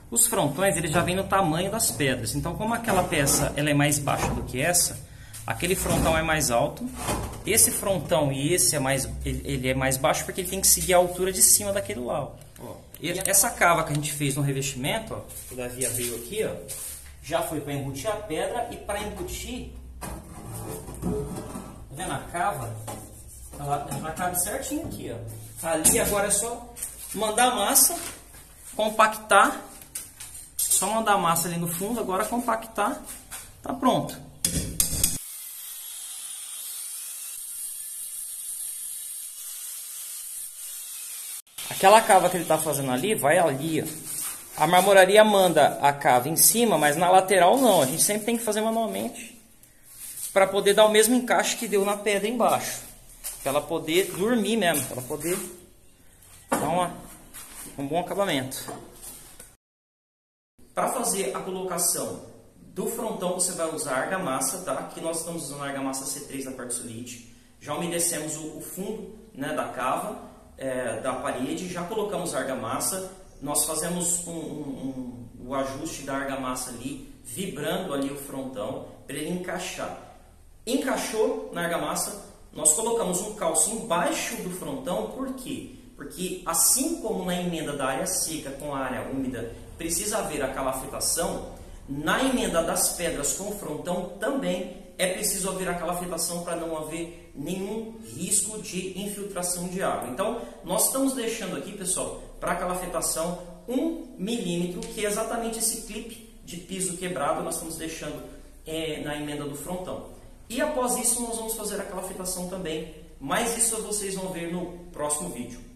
Os frontões, eles já vêm no tamanho das pedras. Então, como aquela peça ela é mais baixa do que essa, aquele frontão é mais alto. Esse frontão e esse ele é mais baixo porque ele tem que seguir a altura de cima daquele lá. Ó. E essa cava que a gente fez no revestimento, ó, que o Davi abriu aqui, ó, já foi para embutir a pedra e para embutir, tá vendo a cava? Ela já cabe certinho aqui, ó. Ali agora é só mandar a massa, compactar. Só mandar a massa ali no fundo, agora compactar, tá pronto. Aquela cava que ele está fazendo ali, vai ali, ó. A marmoraria manda a cava em cima, mas na lateral não. A gente sempre tem que fazer manualmente para poder dar o mesmo encaixe que deu na pedra embaixo. Para ela poder dormir mesmo, para ela poder dar um bom acabamento. Para fazer a colocação do frontão, você vai usar argamassa, tá? Aqui nós estamos usando a argamassa C3 da Quartzolite. Já umedecemos o fundo, né, da cava, da parede, já colocamos a argamassa. Nós fazemos o ajuste da argamassa ali, vibrando ali o frontão, para ele encaixar. Encaixou na argamassa, nós colocamos um calço embaixo do frontão, por quê? Porque assim como na emenda da área seca com a área úmida precisa haver a calafetação, na emenda das pedras com o frontão também é preciso haver a calafetação para não haver nenhum risco de infiltração de água. Então, nós estamos deixando aqui, pessoal, para a calafetação 1 milímetro, que é exatamente esse clipe de piso quebrado, nós estamos deixando na emenda do frontão. E após isso, nós vamos fazer a calafetação também, mas isso vocês vão ver no próximo vídeo.